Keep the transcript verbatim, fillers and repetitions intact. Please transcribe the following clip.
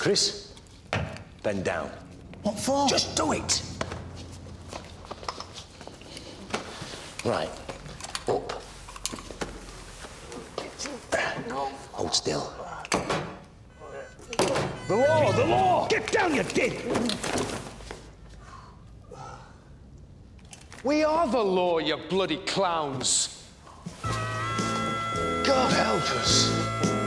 Chris, bend down. What for? Just do it. Right. Up. Hold still. The law, the law! Get down, you did! We are the law, you bloody clowns. God help us.